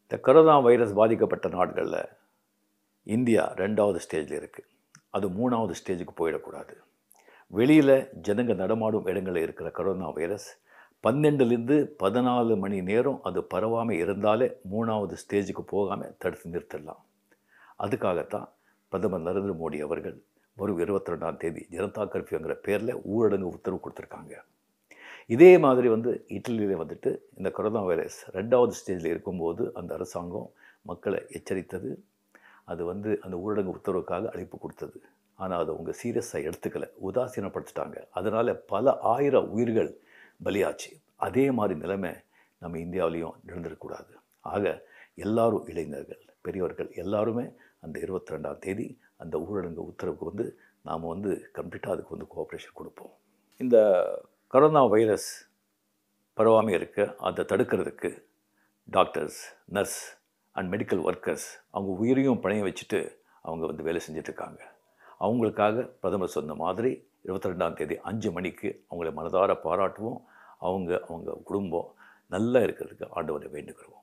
இந்த corona virus பாதிக்கப்பட்ட நாடுகளில் இந்தியா 2வது ஸ்டேஜில் இருக்குது. அது 3வது ஸ்டேஜுக்கு போயிடக்கூடாது. வெளியில் ஜனங்க நடமாடும் இடங்களில் இருக்கிற கரோனா வைரஸ் 12லேருந்து 14 மணி நேரம் அது பரவாமல் இருந்தாலே 3வது ஸ்டேஜுக்கு போகாமல் தடுத்து நிறுத்திடலாம். அதுக்காகத்தான் பிரதமர் நரேந்திர மோடி அவர்கள் வரும் 22ஆம் தேதி ஜனதா கர்ஃப்யூங்கிற பேரில் ஊரடங்கு உத்தரவு கொடுத்துருக்காங்க. இதே மாதிரி இட்டலியில் இந்த கொரோனா வைரஸ் 2வது ஸ்டேஜில் இருக்கும்போது அந்த அரசாங்கம் மக்களை எச்சரித்தது. அது அந்த ஊரடங்கு உத்தரவுக்காக அழைப்பு கொடுத்தது. ஆனால் அதை அவங்க சீரியஸாக எடுத்துக்கலை, உதாசீனப்படுத்திட்டாங்க. அதனால் பல 1000 உயிர்கள் பலியாச்சு. அதே மாதிரி நிலைமை நம்ம இந்தியாவிலையும் நடந்துடக்கூடாது. ஆக எல்லாரும், இளைஞர்கள், பெரியவர்கள் எல்லாருமே அந்த 22ஆம் தேதி அந்த ஊரடங்கு உத்தரவுக்கு நாம் கம்ப்ளீட்டாக அதுக்கு கோஆப்ரேஷன் கொடுப்போம். இந்த கரோனா வைரஸ் பரவாமல் இருக்க அதை தடுக்கிறதுக்கு doctors, nurse and medical workers அவங்க உயிரையும் பணைய வச்சுட்டு அவங்க வேலை செஞ்சிட்ருக்காங்க. அவங்களுக்காக பிரதமர் சொன்ன மாதிரி 22ஆம் தேதி 5 மணிக்கு அவங்களை மனதார பாராட்டுவோம். அவங்க குடும்பம் நல்லா இருக்கிறதுக்கு ஆண்டவரை வேண்டுகிறோம்.